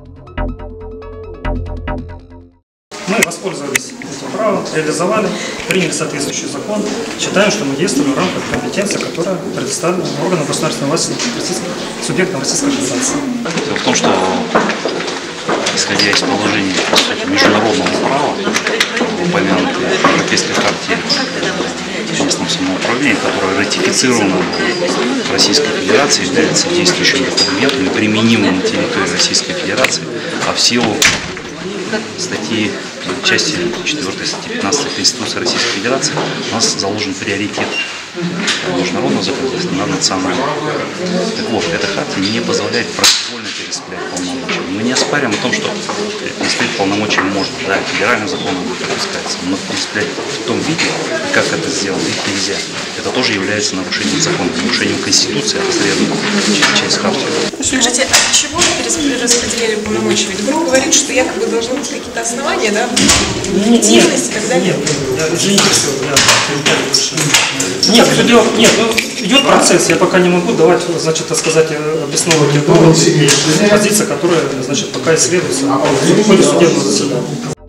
Мы воспользовались этим правом, реализовали, приняли соответствующий закон. Считаем, что мы действуем в рамках компетенции, которая предоставлена органам государственной власти субъектам Российской Федерации. Дело в том, что, исходя из положений международного права, упомянутой Европейской хартии о местном самоуправлении, которая ратифицирована в Российской Федерации, является действующим документом, применимым на территории Российской Федерации, а в силу статьи части 4 статьи 15 Конституции Российской Федерации у нас заложен приоритет международного законодательства над национальным. Так вот, эта хартия не позволяет произвольно перераспределять полномочия. Мы не оспариваем о том, что перераспределять полномочия можно, да, федеральным законом допускается, но перераспределять в том виде, как это сделано, их нельзя. Это тоже является нарушением закона, нарушением Конституции, это следует через хартию. Скажите, а чего вы перераспределили полномочия? Ведь ГРУ говорит, что якобы должны быть какие-то основания, да? Эффективность и так далее. Нет, идет процесс, я пока не могу давать, значит, так сказать, обосновывать доводы и позиция, которая, значит, пока исследуется в ходе судебного заседания.